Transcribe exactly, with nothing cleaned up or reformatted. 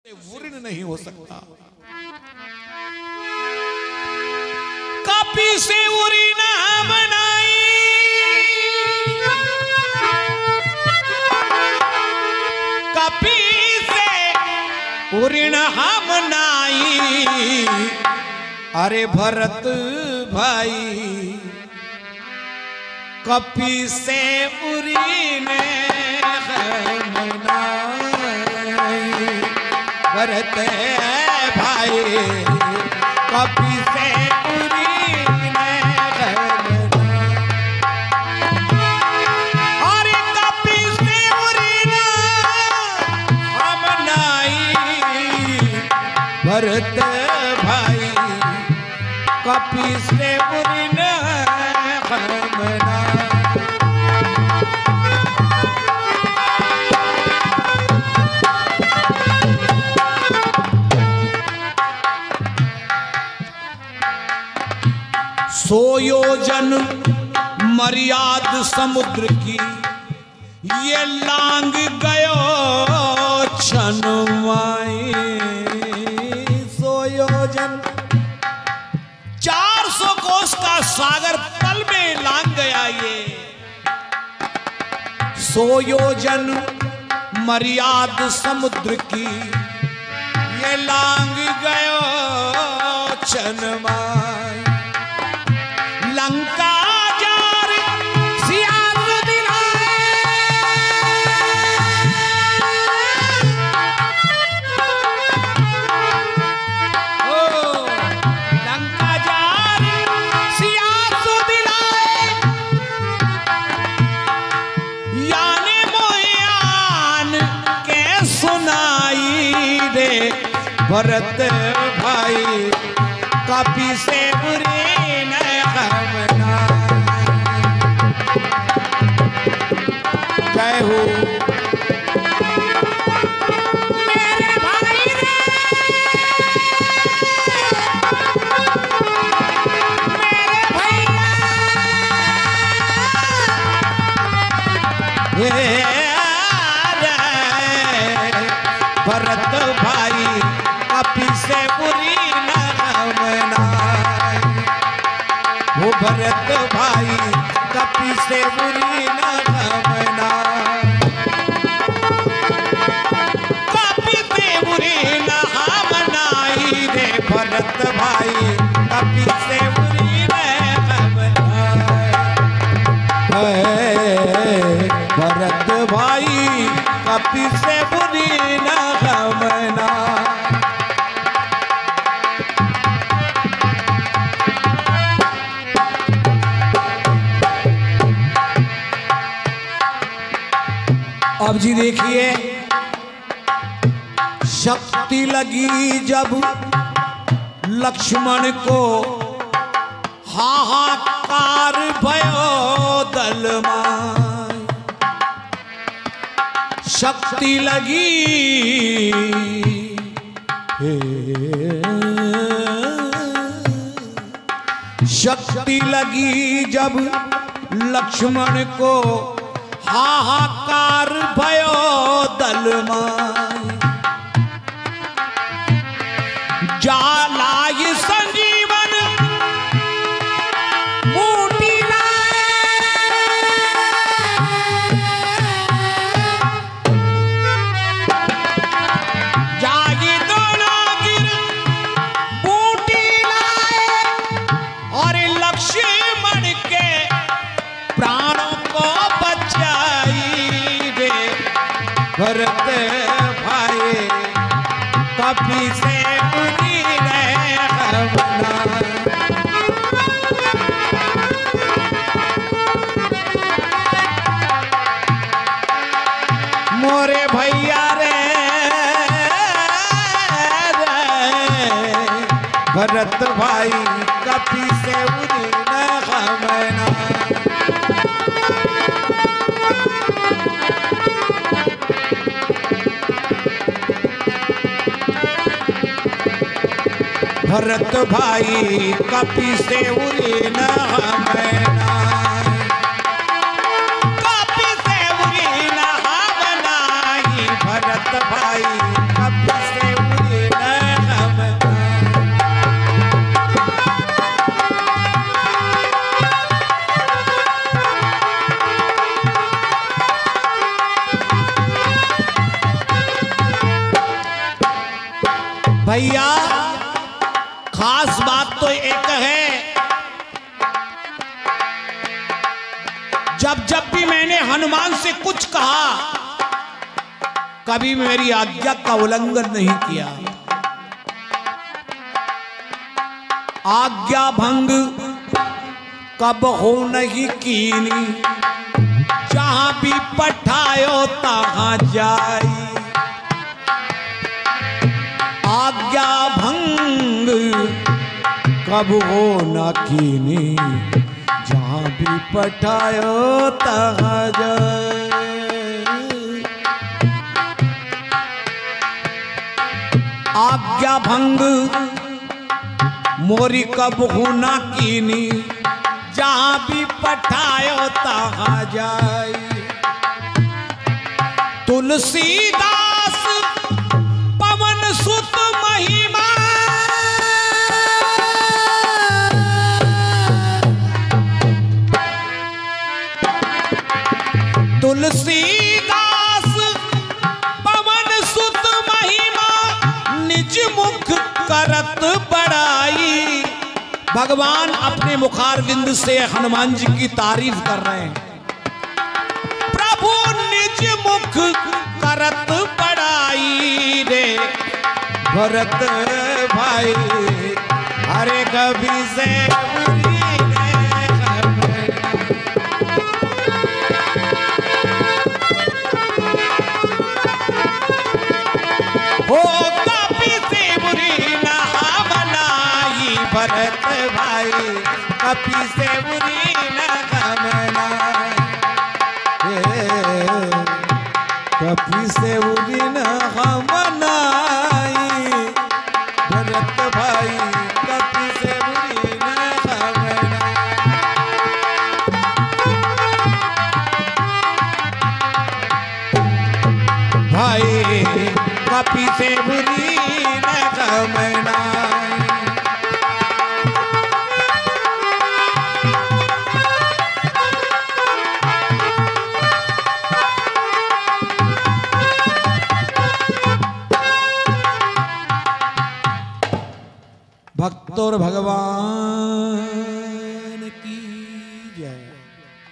वर्ण नहीं हो सकता। कपि से उरी ना बनाई, कपि से उरी ना बनाई, अरे भरत भाई कपि से उरी ने भरत भाई कपि से उरी ने और कपि से उरी ना हम नाई, भरत भाई कपि से उरी ने हम नाई। सो योजन मर्याद समुद्र की ये लांग गयो छनवाई। सो योजन चार सौ कोस का सागर पल में लांग गया ये। सो योजन मर्याद समुद्र की ये लांग गयो छनवाई। लंका जार सियास दिलाए, ओ लंका जार सियास दिलाए, याने मोयान के सुनाई रे भरत भाई कपि से उरी ने जय हो मेरे भाई रे, मेरे भैया भरत भाई कपि से उरी न हमनाई। वो भरत भाई कपि से उरी न हमनाई, कपि से उरी न हमनाई रे भरत भाई कपि से उरी न हमनाई। भरत भाई कपि से उरी न हमनाई। अब जी देखिए, शक्ति लगी जब लक्ष्मण को हाहाकार भयो दलमाय। शक्ति लगी हे शक्ति लगी जब लक्ष्मण को हाहाकार भयो दलमाय। जालाय संजीवन मूटी लाए, जाए दोनों गिर बूटी लाए, और लक्ष्मण के प्राणों को भरत भाई कपि से उरी ने हमनाई। मोरे भैया रे, रे भरत भाई कपि से उरी ने हमनाई। भरत भाई कपि से उरी न हमनाई, कपि से उरी न हमनाई। भरत भाई कपि से भैया खास बात तो एक है, जब जब भी मैंने हनुमान से कुछ कहा कभी मेरी आज्ञा का उल्लंघन नहीं किया। आज्ञा भंग कब हो नहीं कीनी, जहां भी पठायो तहां जाई। आज्ञा भंग कब हो न कीनी, जहां भी पठायो तहां जाई। आज्ञा भंग मोरी कब हो न कीनी, जहां भी पठायो तहां जाई। तुलसीदास पवन सुत महिमा, तुलसीदास पवन सुत महिमा, निज मुख करत बड़ाई। भगवान अपने मुखारविंद से हनुमान जी की तारीफ कर रहे हैं। प्रभु निज मुख करत बड़ाई रे भरत भाई, हरे कभी से हो कभी से बुरी नहा बनाई भरत भाई, कभी से बुरी नहा बनाई, कभी से बुरी नहा बनाई भरत भाई, कभी से बुरी नहा बनाई। भाई कभी से बुरी नहा बनाई। भक्तों और भगवान